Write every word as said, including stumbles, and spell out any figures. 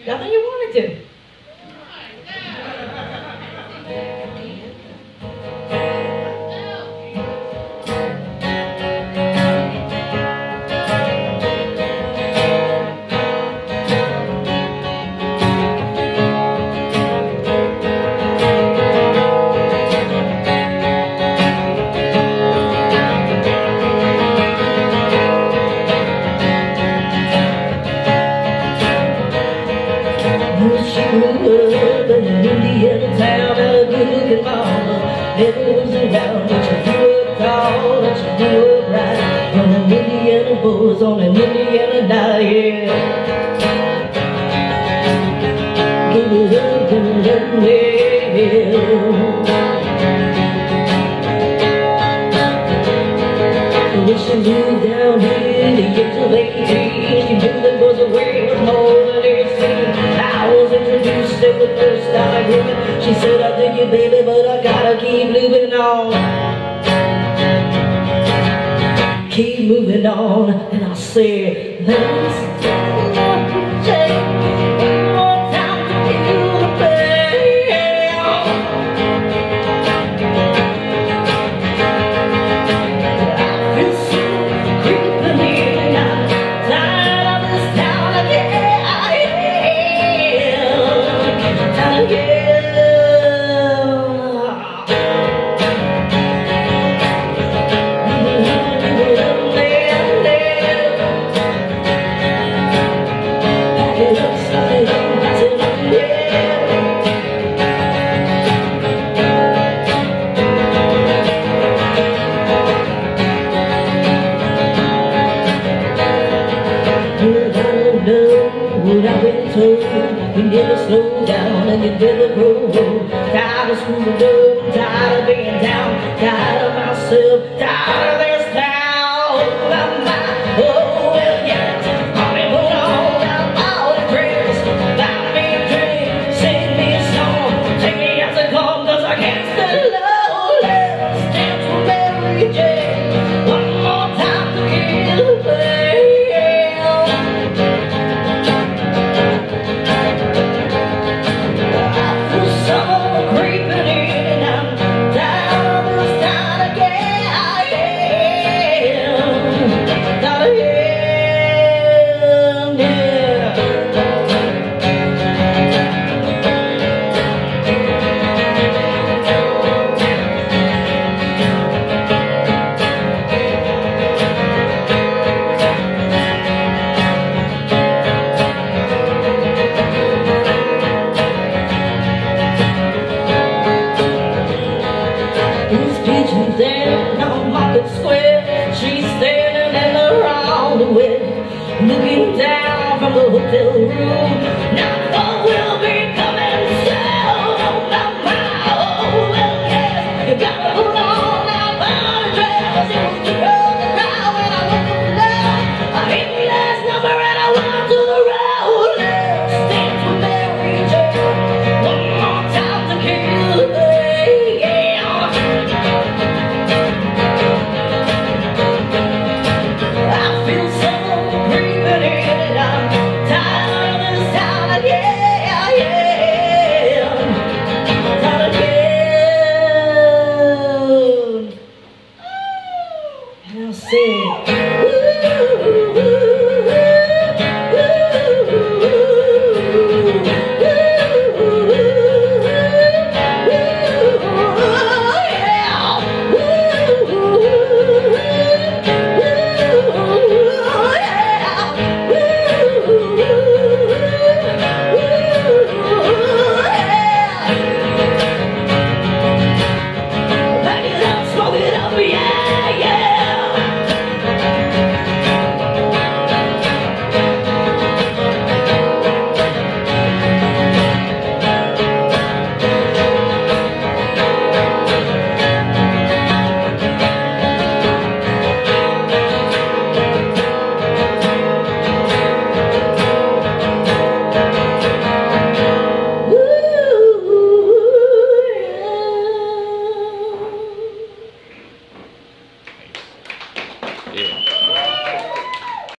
Nothing you wanted to. She grew up in an Indian town, had a good-looking mama, never was around, but she grew up tall and she grew up right. From an Indiana boys on an Indiana night, yeah. Give it up and let me when she moved down here, the age of eighteen, she knew there was a way with more than eighteen. I was introduced to the first time agreement. She said, I dig you, baby, but I gotta keep moving on. Keep moving on. And I said, let's take one more time to feel the pain. I feel so creeping in and I'm tired of this town again. What I've been told, you never slow down and you never grow. Tired of screwing up, tired of being down, tired of myself, tired of this town. I'm not, oh well, yes, I've been put on out all the dress, buy me a drink, sing me a song, take me as I come, cause I can't stay low. Let's dance for Mary Jane, one more time to kill the pain. Down on Market Square, she's standing in the round way, looking down from the hotel room. Now